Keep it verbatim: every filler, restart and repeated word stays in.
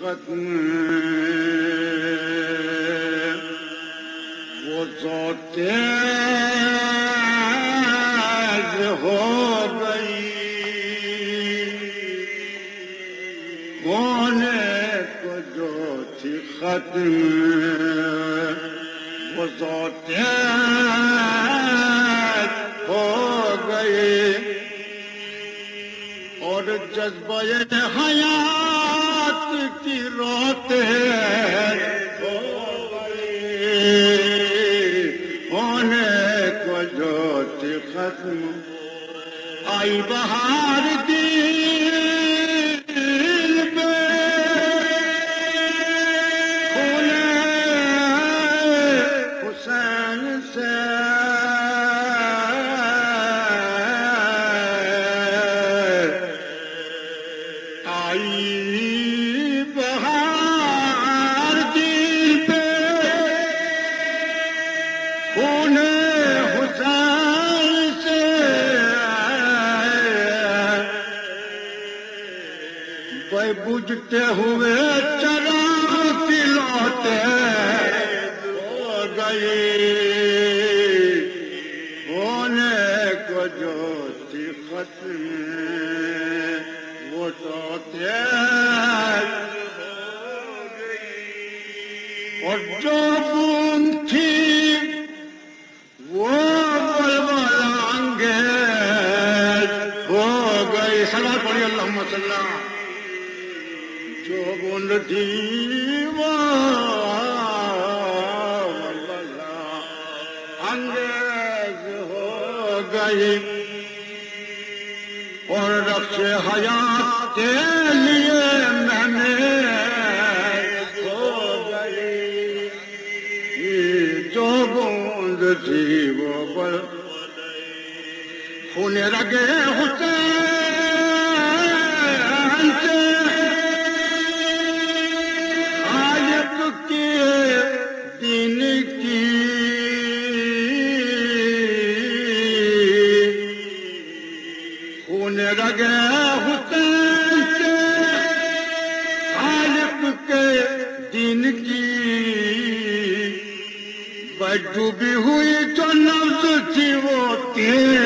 ختم وہ ذات تیز ہو گئی ہونے کو جو تھی ختم وہ ذات تیز ہو گئی اور جذبہ حیات کی روتے ہو گئی ہونے کو جو تھی ختم آئی بہار دل پہ خون حسین سے بجھتے ہوئے چراغ کی لوٹے ہو گئی ہونے کو جو تھی ختم وہ تو تیز ہو گئی اور جو بوند تھی وہ بلبل انگیز ہو گئی صلوات پڑھی اللہم صلی اللہ جو بوند تھی وہ انگیز ہو گئی اور رقص حیات کے لیے میں نے ہو گئی جو بوند تھی وہ بل خون رگے حسین سے دین کی خون رگے حسین سے خالق کے دین کی بڑھ ڈوبی ہوئی جو نفس تھی وہ تیز